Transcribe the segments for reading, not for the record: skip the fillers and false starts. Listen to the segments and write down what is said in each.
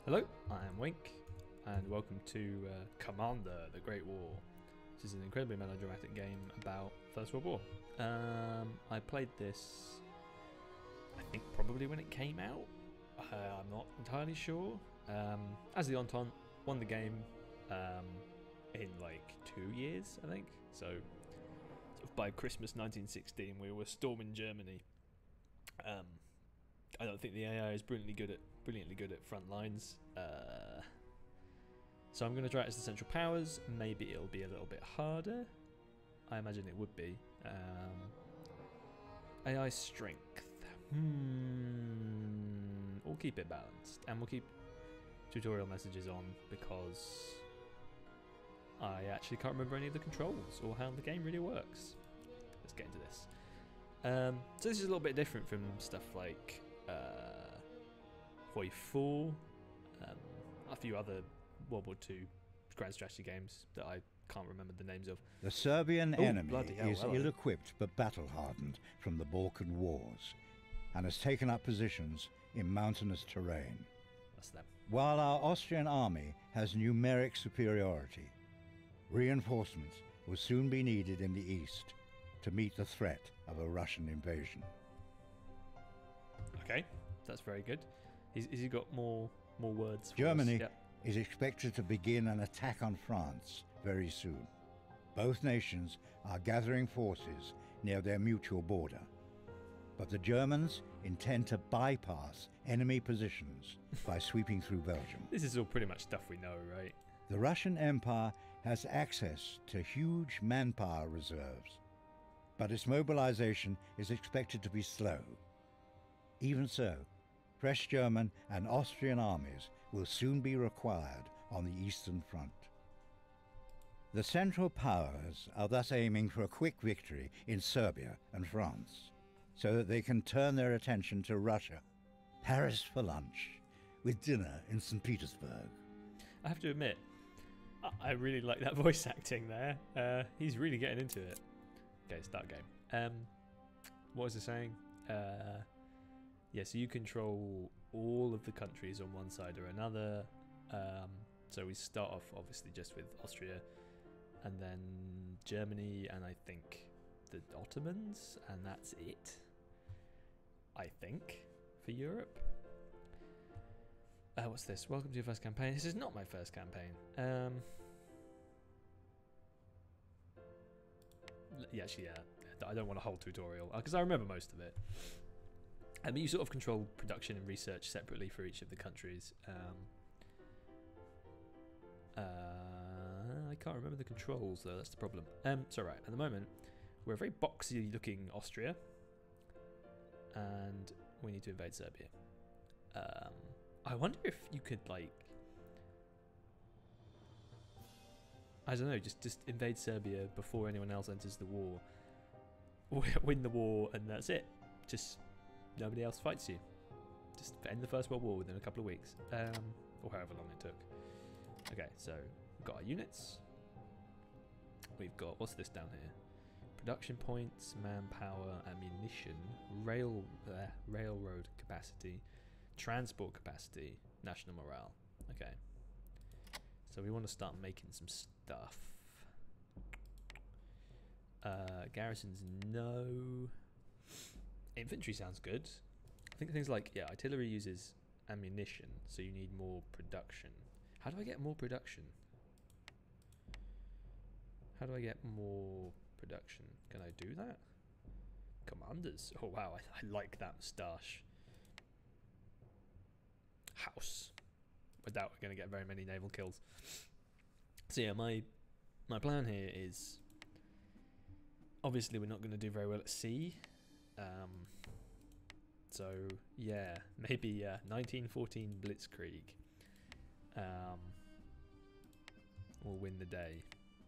Hello, I am Wink, and welcome to Commander: The Great War. This is an incredibly melodramatic game about First World War. I played this, I think, probably when it came out. I'm not entirely sure. As the Entente won the game in like 2 years, I think. So by Christmas 1916, we were storming Germany. I don't think the AI is brilliantly good at front lines. So I'm going to try it as the Central Powers. Maybe it'll be a little bit harder. I imagine it would be. AI strength. We'll keep it balanced, and we'll keep tutorial messages on because I actually can't remember any of the controls or how the game really works. Let's get into this. So this is a little bit different from stuff like Hoi 4, a few other World War II grand strategy games that I can't remember the names of. The Serbian enemy is hello. ill-equipped but battle-hardened from the Balkan Wars and has taken up positions in mountainous terrain. That's them. While our Austrian army has numeric superiority, reinforcements will soon be needed in the east to meet the threat of a Russian invasion. Okay, that's very good. Has he got more words for Germany us? Yep. is expected to begin an attack on France very soon. Both nations are gathering forces near their mutual border, but the Germans intend to bypass enemy positions by sweeping through Belgium. This is all pretty much stuff we know, right? The Russian Empire has access to huge manpower reserves, but its mobilization is expected to be slow. Even so, fresh German and Austrian armies will soon be required on the Eastern Front. The Central Powers are thus aiming for a quick victory in Serbia and France, so that they can turn their attention to Russia. Paris for lunch, with dinner in St. Petersburg. I have to admit, I really like that voice acting there. He's really getting into it. Okay, start game. What was I saying? Yeah, so you control all of the countries on one side or another. So we start off obviously just with Austria, and then Germany, and I think the Ottomans, and that's it. I think for Europe. What's this? Welcome to your first campaign. This is not my first campaign. Yeah, actually, yeah. I don't want a whole tutorial because I remember most of it. But you sort of control production and research separately for each of the countries. I can't remember the controls though, that's the problem. So right, at the moment, we're a very boxy looking Austria. And we need to invade Serbia. I wonder if you could, like, I don't know, just invade Serbia before anyone else enters the war. Win the war and that's it. Just nobody else fights you. Just end the First World War within a couple of weeks. Or however long it took. Okay, so we've got our units. We've got, what's this down here? Production points, manpower, ammunition, railroad capacity, transport capacity, national morale. Okay. So we want to start making some stuff. Garrisons, no. Infantry sounds good. I think things like, yeah, artillery uses ammunition, so you need more production. How do I get more production? How do I get more production? Can I do that? Commanders. Oh wow, I like that moustache. House. I doubt we're going to get very many naval kills. So yeah, my plan here is, obviously we're not going to do very well at sea. So yeah, maybe 1914 Blitzkrieg will win the day.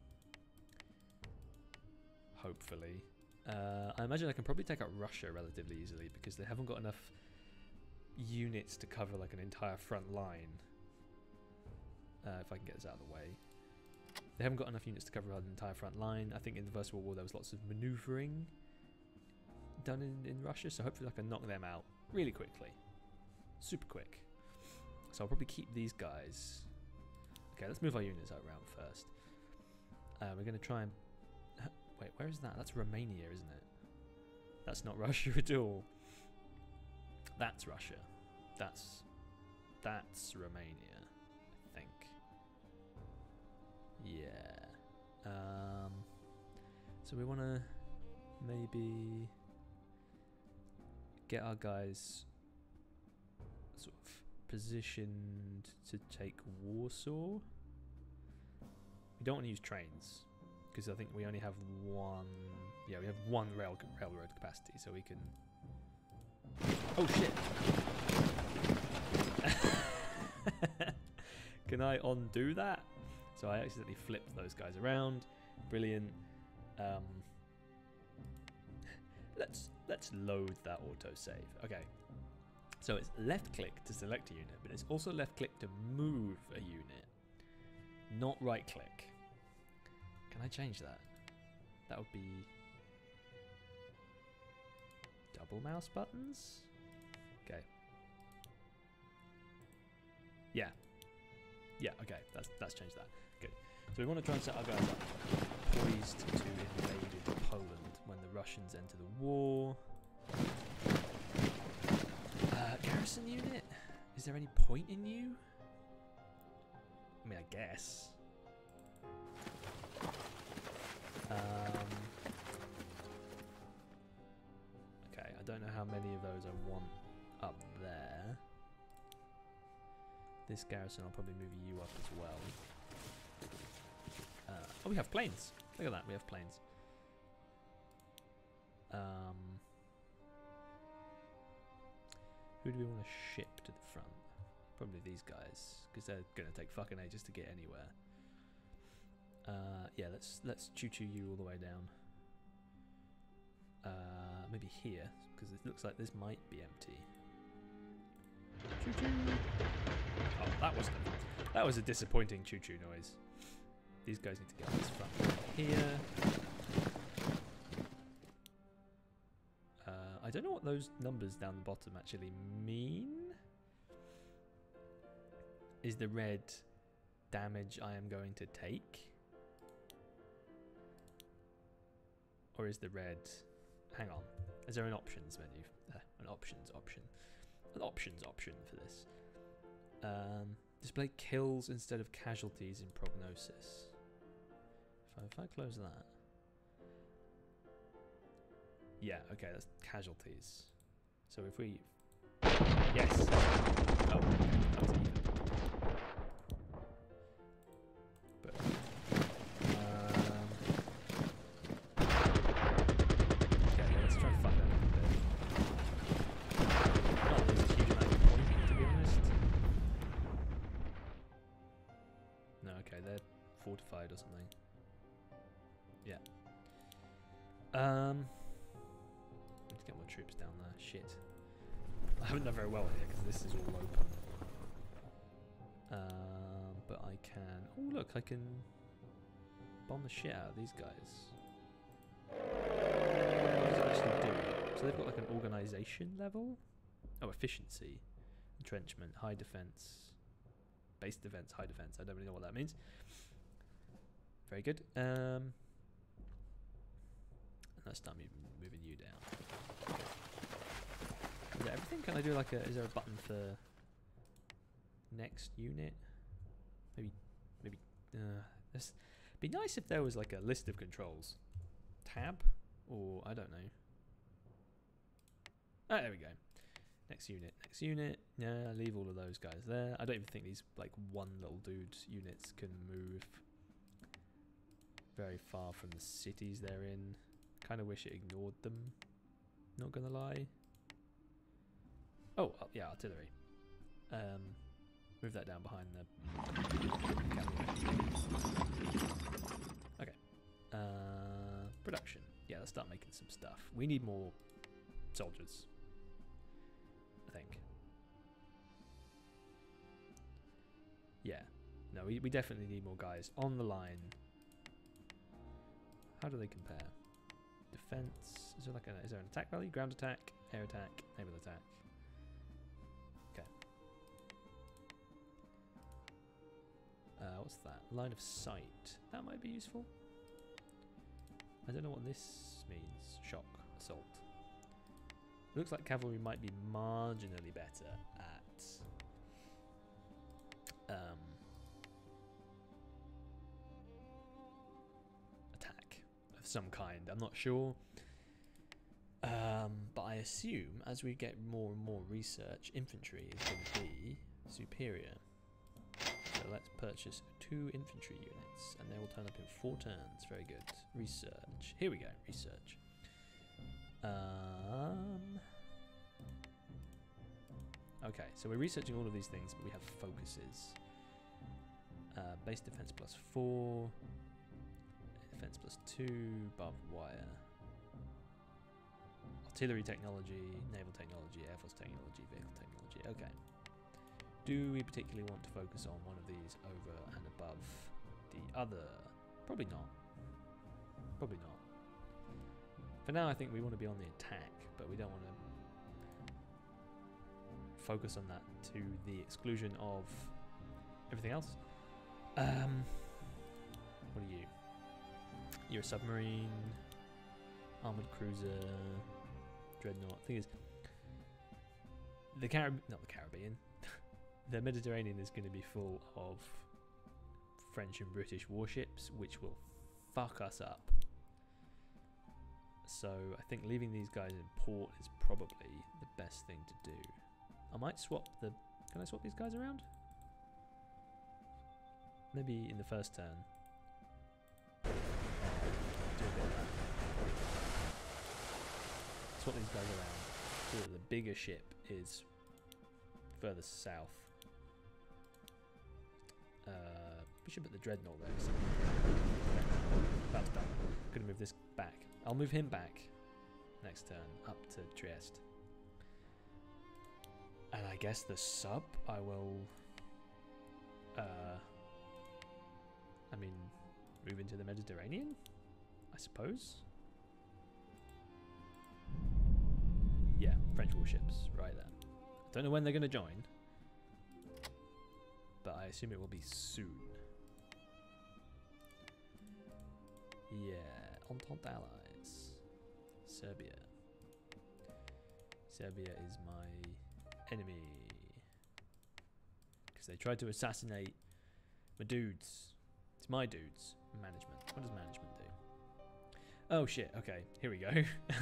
Hopefully. I imagine I can probably take out Russia relatively easily because they haven't got enough units to cover like an entire front line. If I can get this out of the way. They haven't got enough units to cover an entire front line. I think in the First World War there was lots of manoeuvring done in Russia, so hopefully I can knock them out really quickly. Super quick. So I'll probably keep these guys. Okay, let's move our units around first. We're going to try and... Wait, where is that? That's Romania, isn't it? That's not Russia at all. That's Russia. That's Romania, I think. Yeah. So we want to maybe get our guys sort of positioned to take Warsaw. We don't want to use trains because I think we only have one. Yeah, we have one railroad capacity, so we can. Oh shit! Can I undo that? So I accidentally flipped those guys around. Brilliant. Let's load that autosave. Okay. So it's left click to select a unit, but it's also left click to move a unit. Not right click. Can I change that? That would be double mouse buttons? Okay. Yeah. Yeah, okay. That's changed that. Good. So we want to try and set our guys up poised to invade Poland when the Russians enter the war. Garrison unit? Is there any point in you? I mean, I guess. Okay, I don't know how many of those I want up there. This garrison, I'll probably move you up as well. Oh, we have planes. Look at that, we have planes. Who do we want to ship to the front? Probably these guys, because they're going to take fucking ages to get anywhere. Yeah, let's choo-choo you all the way down. Maybe here, because it looks like this might be empty. Choo-choo! Oh, that was a disappointing choo-choo noise. These guys need to get on this front here. I don't know what those numbers down the bottom actually mean. Is the red damage I am going to take? Or is the red... Hang on. Is there an options menu? An options option. An options option for this. Display kills instead of casualties in prognosis. If I close that... Yeah, okay, that's casualties. So if we... Yes! Oh, that was even. But... okay, let's try and fuck that up a bit. Not that there's a huge amount of point, to be honest. No, okay, they're fortified or something. Yeah. Let's get more troops down there. Shit. I haven't done very well here because this is all open. But I can... Oh, look, I can bomb the shit out of these guys. What does it actually do? So they've got like an organisation level? Oh, efficiency. Entrenchment, high defence. Base defence, high defence. I don't really know what that means. Very good. And let's start moving you down. Is that everything? Can I do like a... Is there a button for next unit? Maybe... this be nice if there was like a list of controls. Tab? Or... I don't know. Ah, there we go. Next unit. Next unit. Yeah, leave all of those guys there. I don't even think these like one little dude units can move very far from the cities they're in. Kind of wish it ignored them. Not gonna lie. Oh, yeah, artillery. Move that down behind the cavalry. Okay. Production. Yeah, let's start making some stuff. We need more soldiers, I think. Yeah. No, we definitely need more guys on the line. How do they compare? Defense. Is there an attack value? Ground attack, air attack, naval attack. Okay. What's that? Line of sight. That might be useful. I don't know what this means. Shock. Assault. Looks like cavalry might be marginally better at attack of some kind. I'm not sure. But I assume as we get more and more research, infantry is going to be superior. So let's purchase 2 infantry units, and they will turn up in 4 turns. Very good. Research. Here we go. Research. Okay, so we're researching all of these things, but we have focuses. Base defense +4, defense +2, barbed wire, artillery technology, naval technology, air force technology, vehicle technology. Okay. Do we particularly want to focus on one of these over and above the other? Probably not. Probably not. For now, I think we want to be on the attack, but we don't want to focus on that to the exclusion of everything else. What are you? You're a submarine, armored cruiser, dreadnought. Thing is, the Caribbean, the Mediterranean is going to be full of French and British warships, which will fuck us up. So I think leaving these guys in port is probably the best thing to do. I might swap the... Can I swap these guys around? Maybe in the first turn. Do a bit of that. Swap these guys around so that the bigger ship is further south. We should put the dreadnought there. So that's done. Gonna move this back. I'll move him back next turn up to Trieste. And I guess the sub I will move into the Mediterranean, I suppose. Yeah, French warships right there. Don't know when they're gonna join, but I assume it will be soon. Yeah, Entente allies. Serbia. Serbia is my enemy. Because they tried to assassinate my dudes. It's my dudes. Management. What does management do? Oh shit, okay, here we go.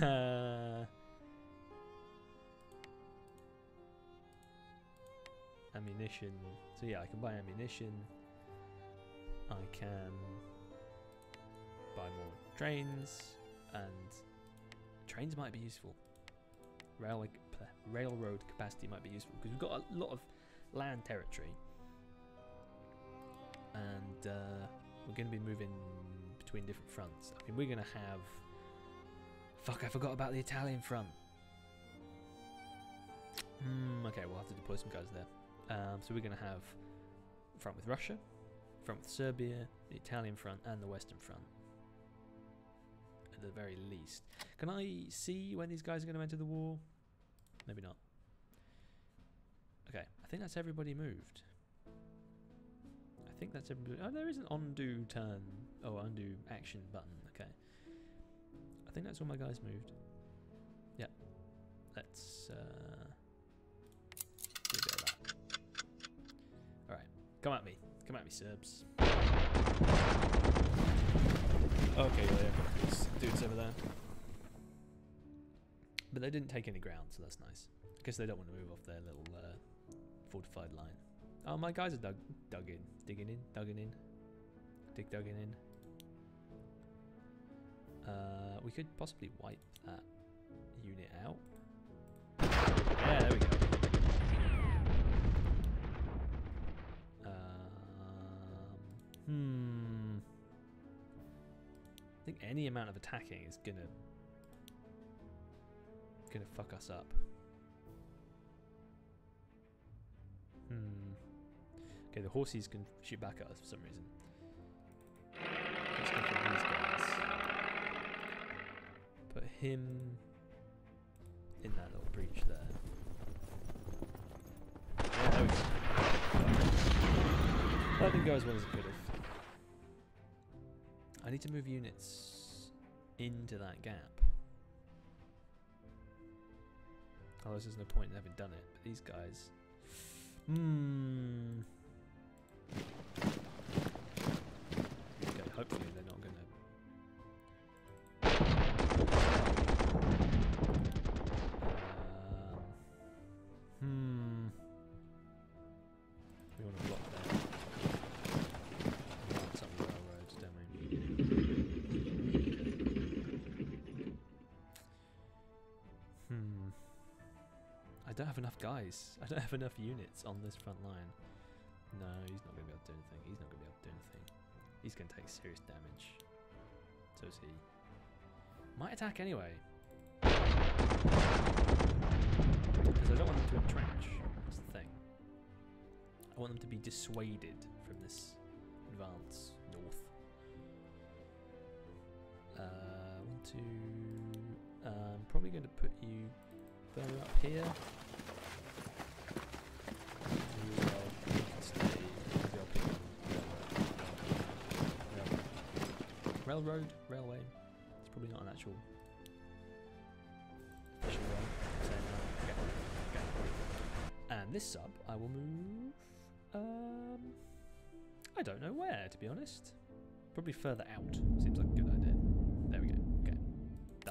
Ammunition. So yeah, I can buy ammunition. I can buy more trains, and trains might be useful. Railroad capacity might be useful because we've got a lot of land territory, and we're going to be moving between different fronts. I mean, we're going to have... Fuck, I forgot about the Italian front. Okay, we'll have to deploy some guys there. So we're going to have front with Russia, front with Serbia, the Italian front, and the Western front. At the very least. Can I see when these guys are going to enter the war? Maybe not. Okay, I think that's everybody moved. I think that's everybody. Oh, there is an undo turn. Oh, undo action button. Okay. I think that's all my guys moved. Yeah. Let's do a bit of that. Alright. Come at me. Come at me, Serbs. Okay, yeah, I've got these dudes over there. But they didn't take any ground, so that's nice. I guess they don't want to move off their little fortified line. Oh, my guys are dug in. Digging in. We could possibly wipe that unit out. Yeah, there we go. I think any amount of attacking is gonna fuck us up. Okay, the horses can shoot back at us for some reason. Let's go for these guys. Put him in that little breach there. Yeah, there we go. That didn't go as well as it could have. I need to move units into that gap. Otherwise there's no point in having done it. But these guys... Okay, hopefully they're not going to... We want to block there. Advance up the railroads, don't we? I don't have enough guys. I don't have enough units on this front line. No, he's not going to be able to do anything. He's not going to be able to do anything. He's going to take serious damage. So is he. Might attack anyway. Because I don't want them to entrench. That's the thing. I want them to be dissuaded from this advance north. 1, 2... I'm probably going to put you further up here. Railroad, railway. It's probably not an actual official way. Okay. And this sub, I will move. I don't know where, to be honest. Probably further out. Seems like a good idea. There we go. Okay, done.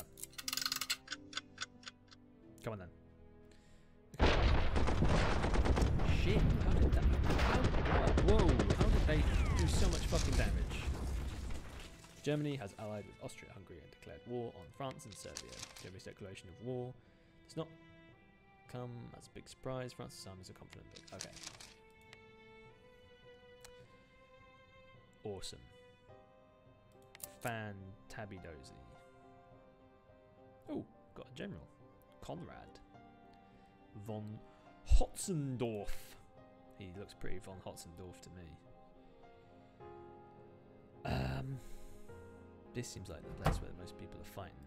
Come on then. Okay. Shit! How did that? Whoa! How did they do so much fucking damage? Germany has allied with Austria-Hungary and declared war on France and Serbia. Germany's declaration of war does not come as a big surprise. France's armies are confident. Okay. Awesome. Fantabidozy. Oh, got a general. Conrad. Von Hotzendorf. He looks pretty von Hotzendorf to me. This seems like the place where most people are fighting.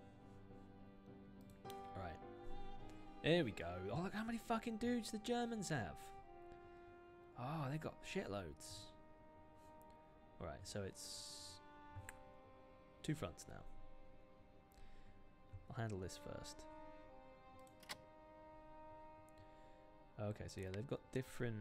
Right. There we go. Oh, look how many fucking dudes the Germans have. Oh, they got shitloads. Alright, so it's 2 fronts now. I'll handle this first. Okay, so yeah, they've got different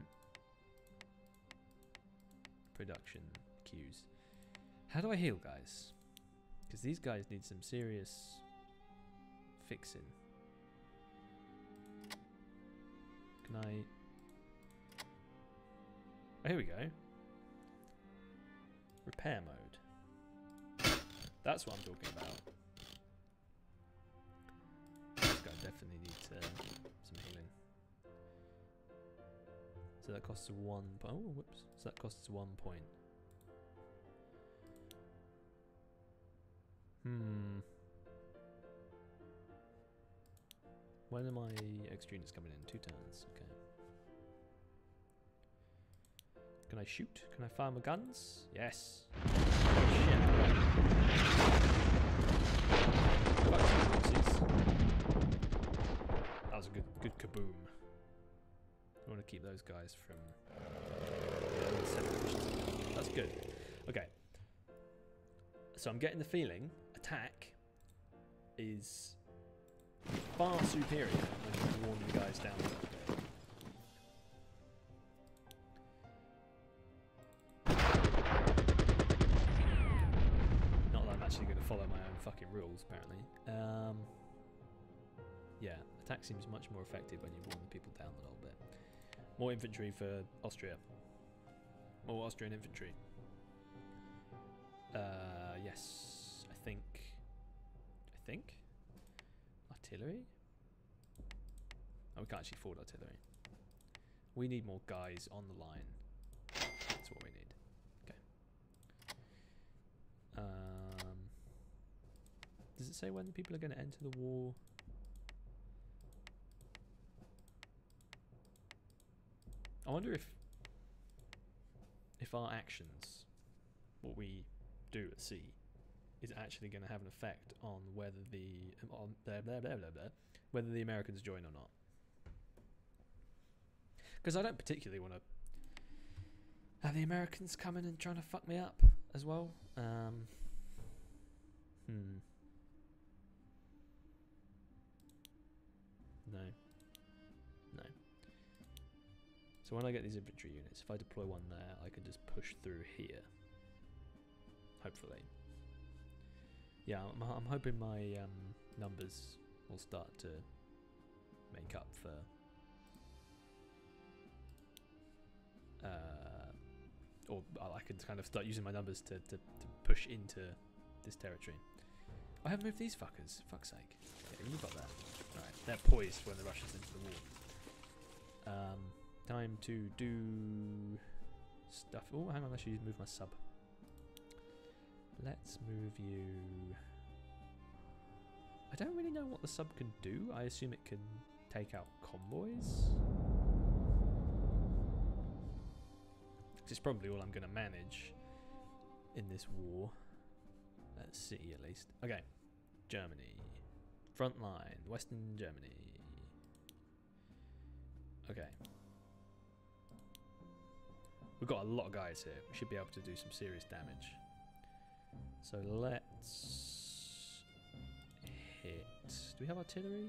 production queues. How do I heal, guys? Because these guys need some serious fixing. Can I... Oh, here we go. Repair mode. That's what I'm talking about. This guy definitely needs some healing. So that costs 1 point. Oh, whoops. So that costs 1 point. When are my extra units coming in? 2 turns. Okay. Can I shoot? Can I fire my guns? Yes. Shit. That was a good kaboom. I want to keep those guys from... That's good. Okay. So I'm getting the feeling attack is far superior when you warn the guys down a little bit. Not that I'm actually going to follow my own fucking rules, apparently. Yeah, attack seems much more effective when you warn the people down a little bit. More infantry for Austria. More Austrian infantry. Yes, I think. Artillery? Oh, we can't actually afford artillery. We need more guys on the line. That's what we need. Okay. Does it say when the people are going to enter the war? I wonder if our actions, what we do at sea, is actually going to have an effect on whether whether the Americans join or not. Because I don't particularly want to have the Americans coming and trying to fuck me up as well? No. No. So when I get these infantry units, if I deploy one there, I can just push through here. Hopefully. Yeah, I'm hoping my numbers will start to make up for or I can kind of start using my numbers to push into this territory. I have moved these fuckers, fuck's sake. Yeah, you got that. Right, they're poised when the Russians enter the war. Time to do stuff. Oh, hang on, I should move my sub. Let's move you. I don't really know what the sub can do. I assume it can take out convoys. It's probably all I'm going to manage in this war. City at least. Okay, Germany. Front line, Western Germany. Okay. We've got a lot of guys here. We should be able to do some serious damage. So let's hit. Do we have artillery?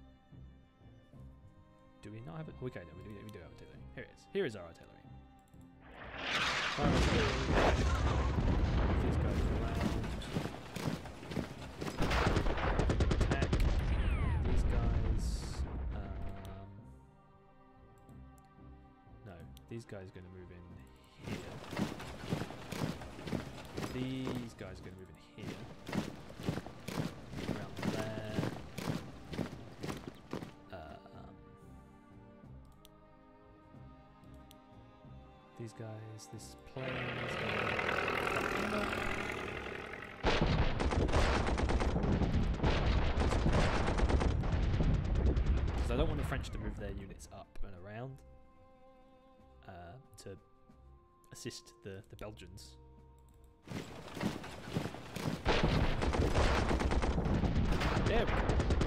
Do we not have it? Okay, no, we do have artillery. Here it is. Here is our artillery. Fire artillery. These guys around. Attack. These guys. No, these guys are going to move in here. These guys are going to move in here. Around there. These guys, this plane is going to... Because I don't want the French to move their units up and around to assist the Belgians. There we go.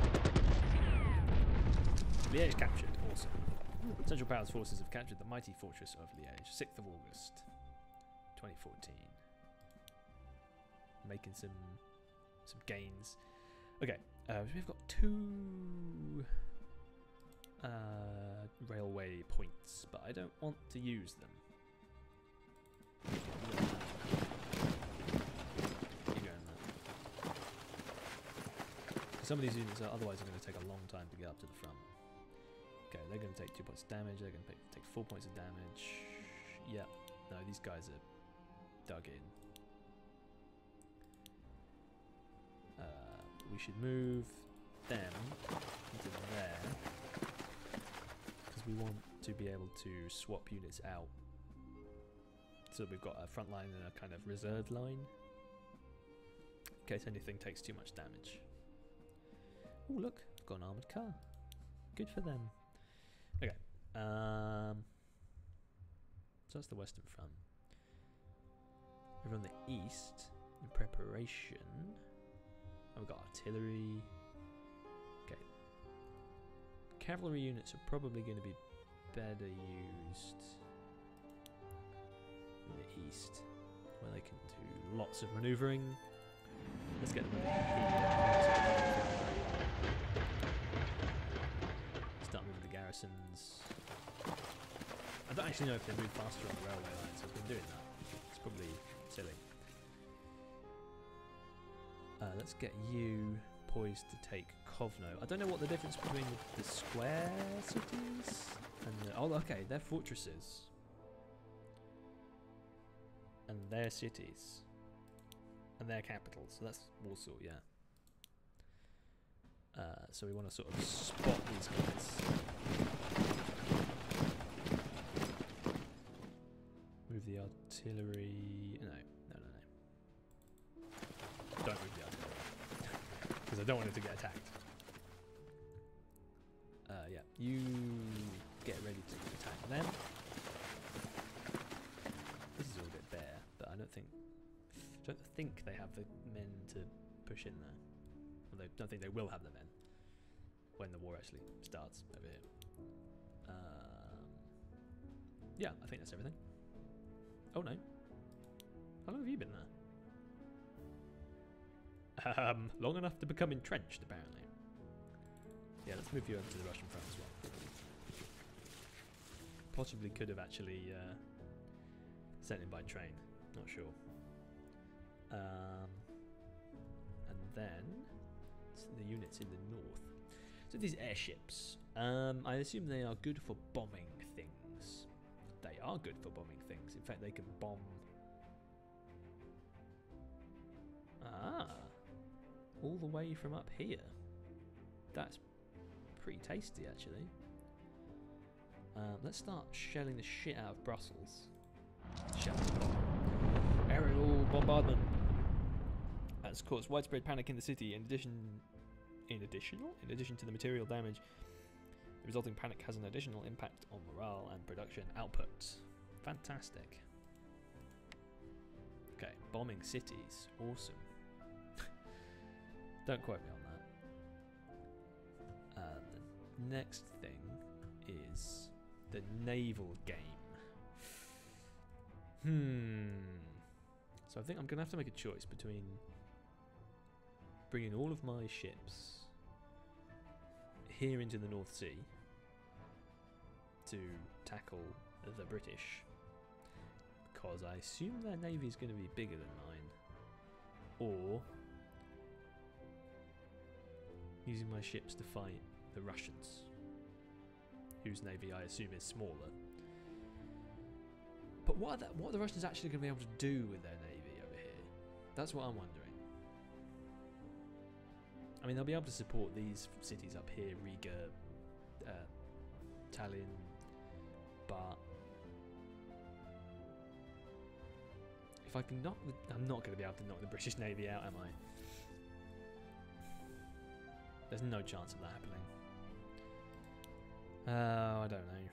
Liège captured, awesome. Central Powers forces have captured the mighty fortress of Liège, 6th of August, 2014. Making some gains. Okay, we've got 2 railway points, but I don't want to use them. Some of these units are otherwise going to take a long time to get up to the front. Okay, they're going to take 2 points of damage. They're going to take 4 points of damage. Yeah, no, these guys are dug in. We should move them into there because we want to be able to swap units out. So we've got a front line and a kind of reserve line in case anything takes too much damage. Oh look, I've got an armoured car. Good for them. Okay, so that's the Western Front. Over on the east, in preparation, we've got artillery. Okay, cavalry units are probably going to be better used in the east, where they can do lots of manoeuvring. Let's get them over here. Start moving the garrisons. I don't actually know if they move faster on the railway lines. I've been doing that. It's probably silly. Let's get you poised to take Kovno. I don't know what the difference between the square cities and the... Oh, okay, they're fortresses. And their cities. And their capitals. So that's Warsaw, yeah. So we want to sort of spot these guys. Move the artillery. No. Don't move the artillery. Because I don't want it to get attacked. Yeah, you get ready to attack them. This is all a bit bare, but I don't think they have the men to push in there. Well, I don't think they will have the men when the war actually starts over here. Yeah, I think that's everything. Oh no. How long have you been there? Long enough to become entrenched, apparently. Yeah, let's move you over to the Russian front as well. Possibly could have actually sent him by train. Not sure. And then the units in the north. So these airships, I assume they are good for bombing things. They are good for bombing things. In fact, they can bomb. All the way from up here. That's pretty tasty, actually. Let's start shelling the shit out of Brussels. Aerial bombardment has caused widespread panic in the city. In addition to the material damage, the resulting panic has an additional impact on morale and production output. Fantastic. Okay, bombing cities, awesome. Don't quote me on that. The next thing is the naval game. So I think I'm going to have to make a choice between bringing all of my ships here into the North Sea to tackle the British, because I assume their navy is going to be bigger than mine, or using my ships to fight the Russians, whose navy I assume is smaller. But what are the Russians actually going to be able to do with their navy over here? That's what I'm wondering. I mean, they'll be able to support these cities up here, Riga, Tallinn, but if I can knock I'm not going to be able to knock the British Navy out, am I? There's no chance of that happening. I don't know.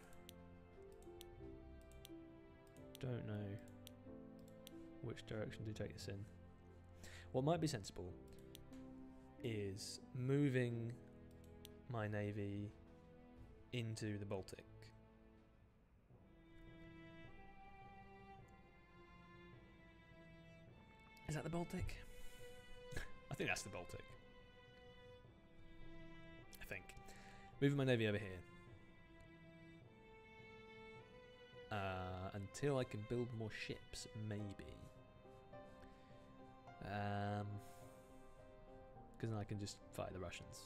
Don't know which direction to take this in. What might be sensible is moving my navy into the Baltic. Is that the Baltic? I think that's the Baltic. I think. Moving my navy over here. Until I can build more ships, maybe. Because then I can just fight the Russians.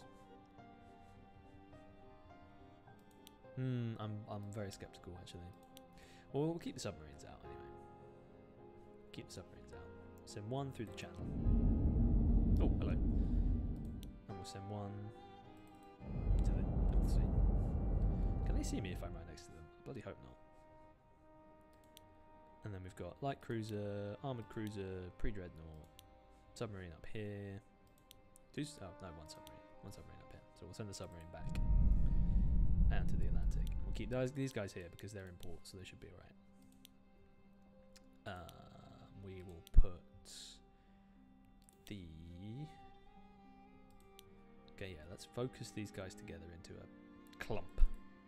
I'm very skeptical, actually. Well, we'll keep the submarines out anyway. Keep the submarines out. Send one through the channel. Oh, hello. And we'll send one to the North Sea. Can they see me if I'm right next to them? I bloody hope not. And then we've got light cruiser, armoured cruiser, pre-dreadnought, submarine up here. One submarine up here. So we'll send the submarine back out to the Atlantic. We'll keep these guys here because they're in port, so they should be alright. We will put the... Okay, yeah, let's focus these guys together into a clump.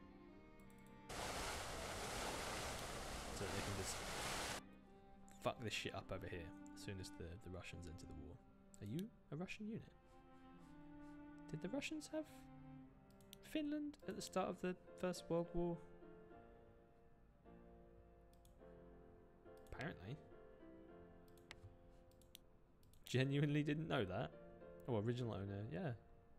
So they can just fuck this shit up over here as soon as the Russians enter the war. Are you a Russian unit? Did the Russians have Finland at the start of the First World War? Apparently. Genuinely didn't know that. Oh, original owner, yeah.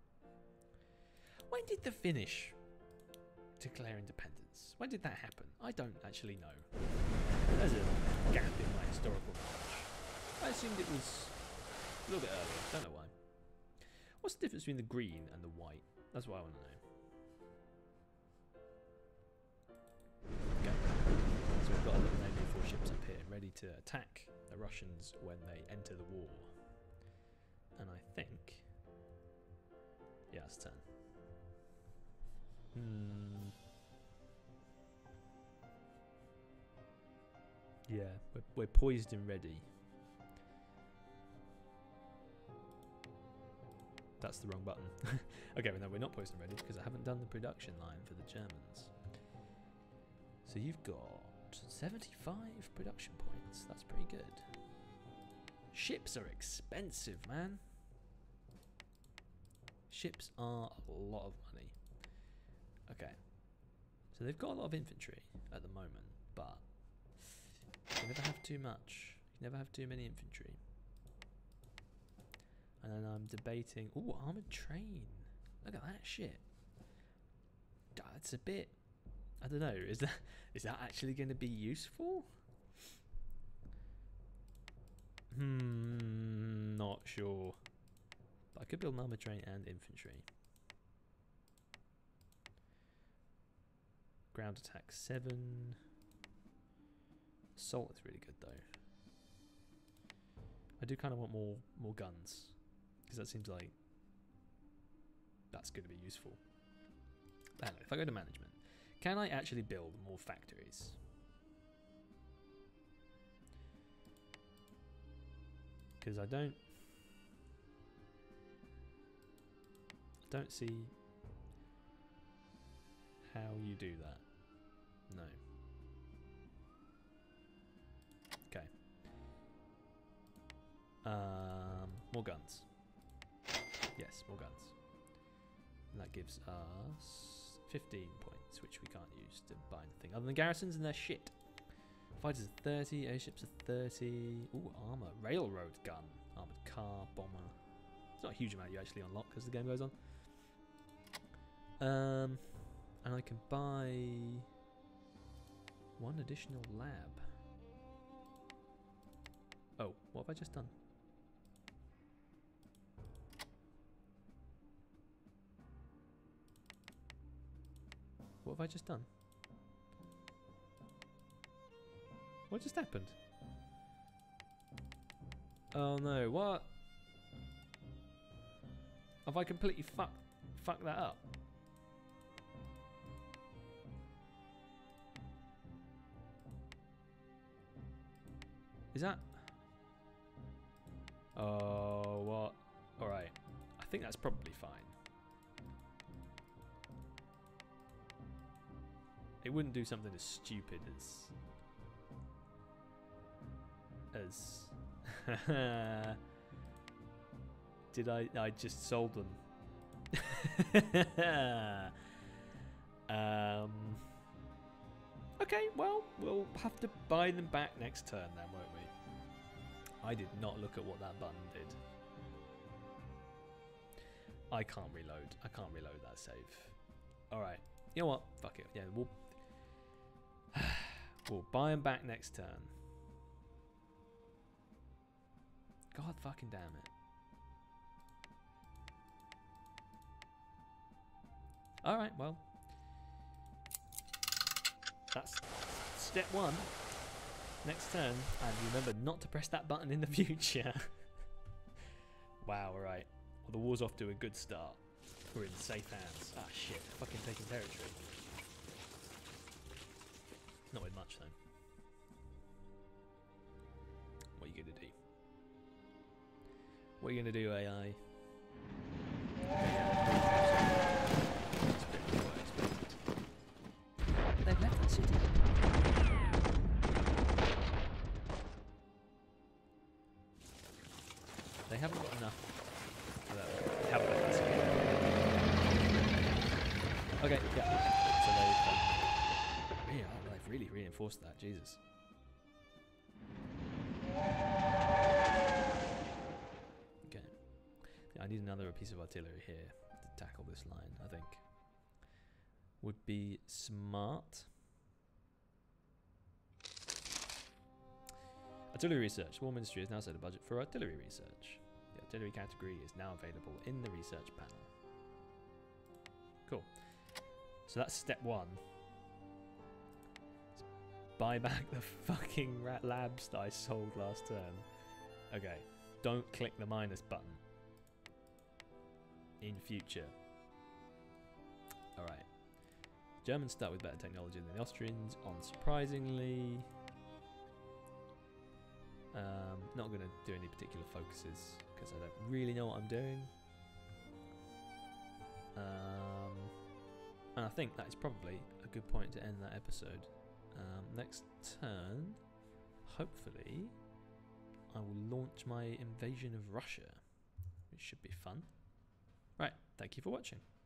When did the Finnish declare independence? When did that happen? I don't actually know. There's a gap in my historical knowledge. I assumed it was a little bit earlier. Don't know why. What's the difference between the green and the white? That's what I want to know. Okay. So we've got a little navy of 4 ships up here, ready to attack the Russians when they enter the war. And I think... yeah, it's 10. Yeah, we're poised and ready. That's the wrong button. Okay, well, no, we're not poised and ready because I haven't done the production line for the Germans. So you've got 75 production points. That's pretty good. Ships are expensive, man. Ships are a lot of money. Okay. So they've got a lot of infantry at the moment, but you never have too much. You never have too many infantry. And then I'm debating... Ooh, armoured train. Look at that shit. That's a bit... I don't know. Is that actually going to be useful? Not sure. But I could build an armoured train and infantry. Ground attack 7. Assault is really good though. I do kind of want more guns, because that seems like that's going to be useful. But anyway, if I go to management, can I actually build more factories? Because I don't see how you do that. No. Okay. More guns. Yes, more guns. And that gives us 15 points, which we can't use to buy anything other than garrisons, and they're shit. Fighters are 30, airships are 30. Ooh, armor, railroad gun, armored car, bomber. It's not a huge amount you actually unlock as the game goes on. And I can buy one additional lab. Oh, what have I just done? What have I just done? What just happened? Oh no, what? Have I completely fucked that up? Is that... Oh, what? Alright. I think that's probably fine. It wouldn't do something as stupid as did I just sold them. Okay, well, we'll have to buy them back next turn then, won't we? I did not look at what that button did. I can't reload. I can't reload that save. Alright. You know what? Fuck it. Yeah, we'll buy them back next turn. God fucking damn it. Alright, well. That's step 1. Next turn. And remember not to press that button in the future. Wow, alright. Well, the war's off to a good start. We're in safe hands. Ah, shit. Fucking taking territory. Not with much, though. What are you going to do? What are you going to do, AI? They've left the city. They haven't got enough for that. They haven't left the city. Okay, yeah. So they've really reinforced that. Jesus. Okay. Yeah, I need another piece of artillery here to tackle this line, I think. Would be smart. Artillery research. War Ministry has now set a budget for artillery research. The artillery category is now available in the research panel. Cool. So that's step 1. Buy back the fucking labs that I sold last turn. Okay. Don't click the minus button. In future. Alright. Germans start with better technology than the Austrians, unsurprisingly. Not going to do any particular focuses because I don't really know what I'm doing. And I think that is probably a good point to end that episode. Next turn, hopefully, I will launch my invasion of Russia, which should be fun. Right, thank you for watching.